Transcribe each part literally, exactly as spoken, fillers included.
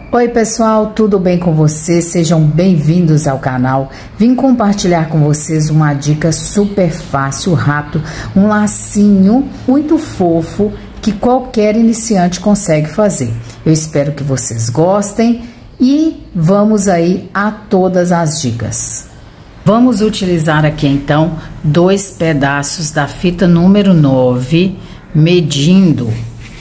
Oi pessoal, tudo bem com vocês? Sejam bem-vindos ao canal. Vim compartilhar com vocês uma dica super fácil, rápido, um lacinho muito fofo que qualquer iniciante consegue fazer. Eu espero que vocês gostem e vamos aí a todas as dicas. Vamos utilizar aqui então dois pedaços da fita número nove, medindo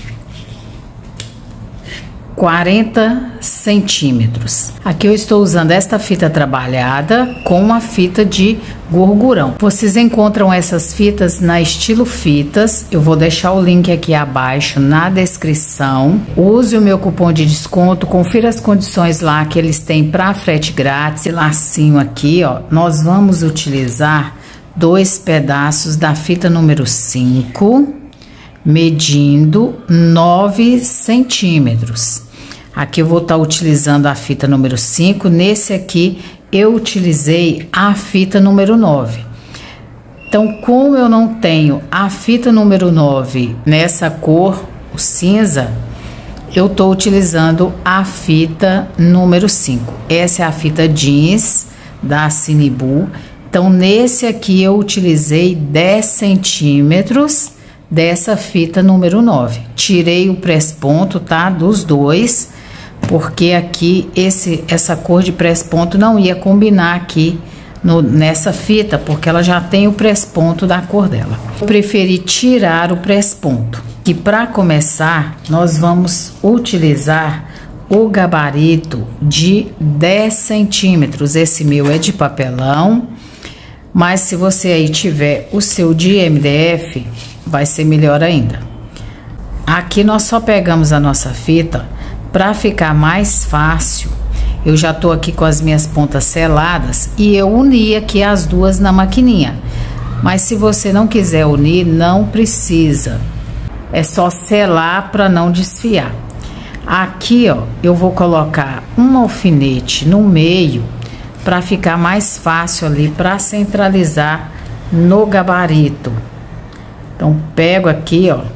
quarenta centímetros. Aqui eu estou usando esta fita trabalhada com uma fita de gorgurão. Vocês encontram essas fitas na Estilo Fitas. Eu vou deixar o link aqui abaixo na descrição. Use o meu cupom de desconto, confira as condições lá que eles têm para frete grátis. Esse lacinho aqui, ó, nós vamos utilizar dois pedaços da fita número cinco, medindo nove centímetros. Aqui eu vou estar utilizando a fita número cinco, nesse aqui eu utilizei a fita número nove. Então, como eu não tenho a fita número nove nessa cor, o cinza, eu tô utilizando a fita número cinco. Essa é a fita jeans da Cinebu. Então, nesse aqui eu utilizei dez centímetros dessa fita número nove. Tirei o press-ponto, tá? Dos dois, porque aqui esse, essa cor de press-ponto não ia combinar aqui no, nessa fita, porque ela já tem o press-ponto da cor dela. Eu preferi tirar o press-ponto. E para começar, nós vamos utilizar o gabarito de dez centímetros. Esse meu é de papelão, mas se você aí tiver o seu de M D F, vai ser melhor ainda. Aqui nós só pegamos a nossa fita para ficar mais fácil. Eu já tô aqui com as minhas pontas seladas e eu uni aqui as duas na maquininha. Mas se você não quiser unir, não precisa. É só selar para não desfiar. Aqui, ó, eu vou colocar um alfinete no meio para ficar mais fácil ali para centralizar no gabarito. Então, pego aqui, ó,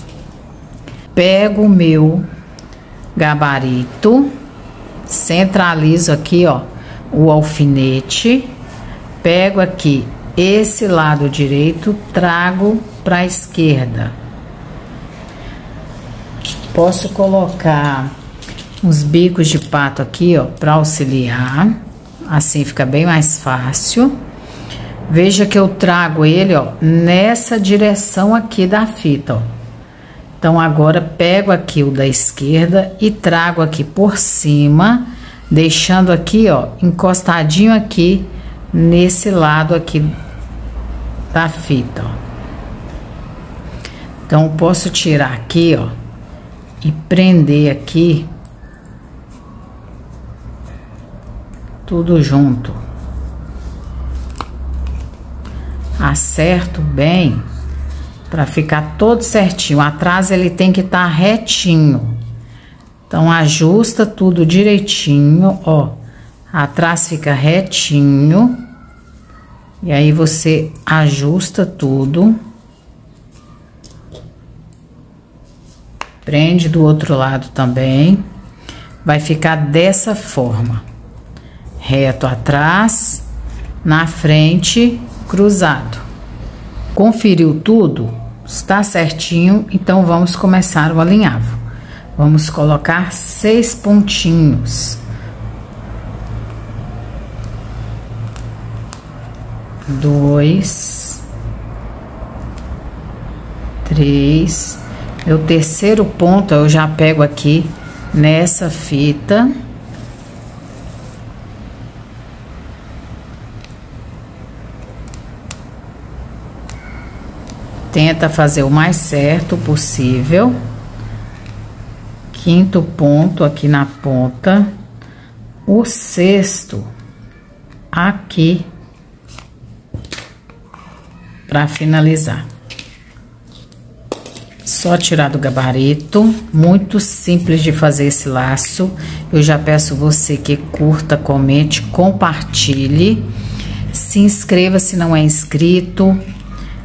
pego o meu gabarito, centralizo aqui, ó, o alfinete, pego aqui esse lado direito, trago para a esquerda. Posso colocar uns bicos de pato aqui, ó, para auxiliar, assim fica bem mais fácil. Veja que eu trago ele, ó, nessa direção aqui da fita, ó. Então, agora pego aqui o da esquerda e trago aqui por cima, deixando aqui, ó, encostadinho aqui nesse lado aqui da fita, ó. Então, eu posso tirar aqui, ó, e prender aqui tudo junto. Acerto bem para ficar todo certinho. Atrás ele tem que estar retinho. Então, ajusta tudo direitinho, ó. Atrás fica retinho. E aí você ajusta tudo. Prende do outro lado também. Vai ficar dessa forma. Reto atrás, na frente, cruzado. Conferiu tudo? Está certinho? Então, vamos começar o alinhavo. Vamos colocar seis pontinhos. Dois. Três. Meu terceiro ponto, eu já pego aqui nessa fita. Tenta fazer o mais certo possível. Quinto ponto aqui na ponta. O sexto aqui para finalizar. Só tirar do gabarito. Muito simples de fazer esse laço. Eu já peço você que curta, comente, compartilhe. Se inscreva se não é inscrito.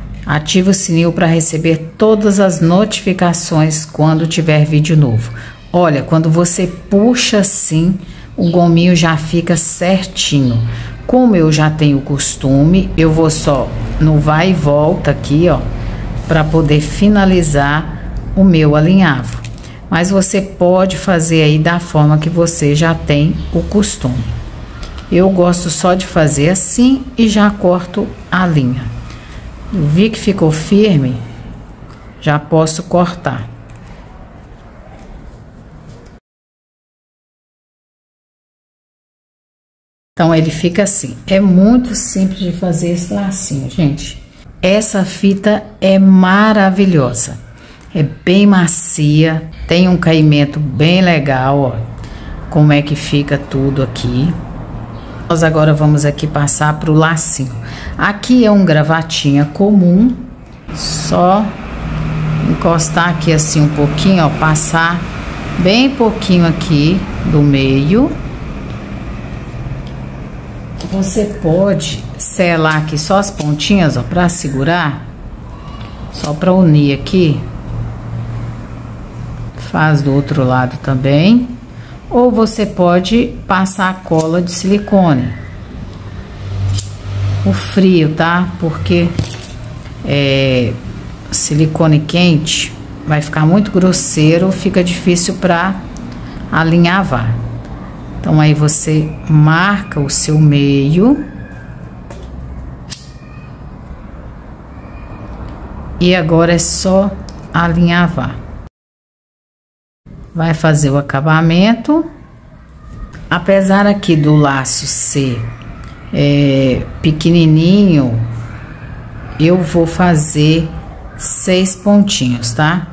Ative o sininho para receber todas as notificações quando tiver vídeo novo. Olha, quando você puxa assim, o gominho já fica certinho. Como eu já tenho costume, eu vou só no vai e volta aqui, ó, para poder finalizar o meu alinhavo. Mas você pode fazer aí da forma que você já tem o costume. Eu gosto só de fazer assim e já corto a linha. Eu vi que ficou firme, já posso cortar. Então, ele fica assim. É muito simples de fazer esse lacinho, gente. Essa fita é maravilhosa. É bem macia, tem um caimento bem legal, ó. Como é que fica tudo aqui. Nós agora vamos aqui passar pro lacinho. Aqui é um gravatinha comum. Só encostar aqui assim um pouquinho, ó. Passar bem pouquinho aqui do meio. Você pode selar aqui só as pontinhas, ó, pra segurar. Só pra unir aqui. Faz do outro lado também. Ou você pode passar a cola de silicone. O frio, tá? Porque é, silicone quente vai ficar muito grosseiro, fica difícil pra alinhavar. Então, aí você marca o seu meio. E agora é só alinhavar. Vai fazer o acabamento. Apesar aqui do laço ser é, pequenininho, eu vou fazer seis pontinhos, tá?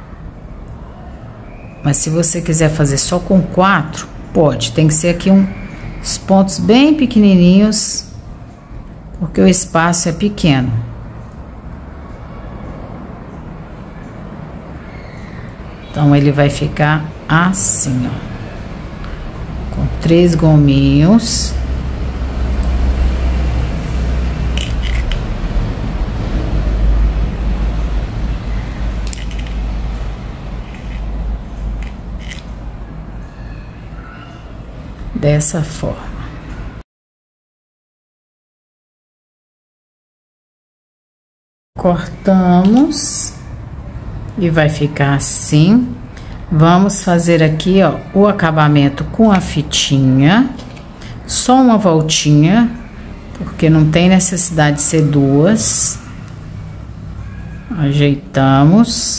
Mas se você quiser fazer só com quatro, pode. Tem que ser aqui um, uns pontos bem pequenininhos, porque o espaço é pequeno. Então, ele vai ficar assim, ó. Com três gominhos. Dessa forma. Cortamos. E vai ficar assim. Vamos fazer aqui, ó, o acabamento com a fitinha. Só uma voltinha, porque não tem necessidade de ser duas. Ajeitamos.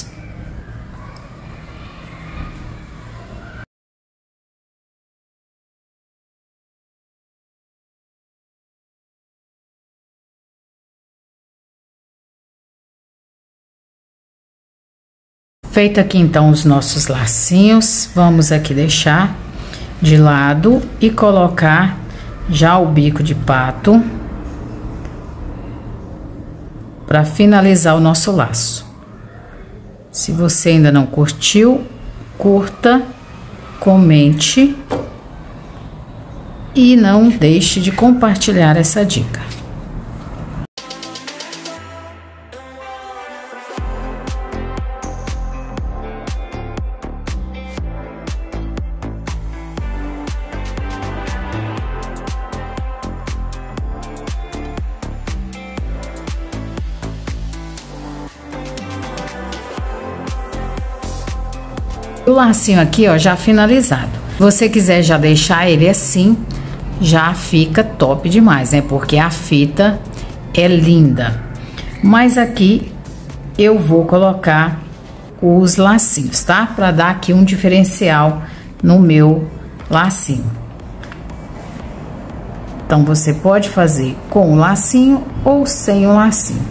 Feito aqui então os nossos lacinhos, vamos aqui deixar de lado e colocar já o bico de pato para finalizar o nosso laço. Se você ainda não curtiu, curta, comente e não deixe de compartilhar essa dica. O lacinho aqui, ó, já finalizado. Se você quiser já deixar ele assim, já fica top demais, né? Porque a fita é linda. Mas aqui eu vou colocar os lacinhos, tá? Pra dar aqui um diferencial no meu lacinho. Então, você pode fazer com o lacinho ou sem o lacinho.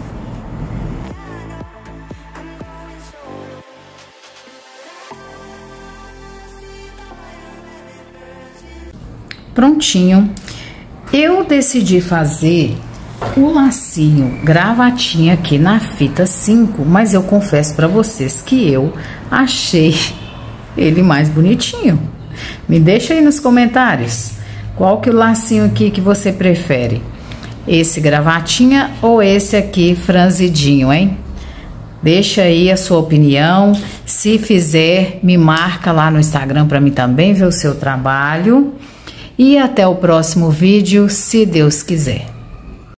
Prontinho. Eu decidi fazer o lacinho gravatinha aqui na fita cinco, mas eu confesso pra vocês que eu achei ele mais bonitinho. Me deixa aí nos comentários qual que é o lacinho aqui que você prefere. Esse gravatinha ou esse aqui franzidinho, hein? Deixa aí a sua opinião. Se fizer, me marca lá no Instagram para mim também ver o seu trabalho. E até o próximo vídeo, se Deus quiser.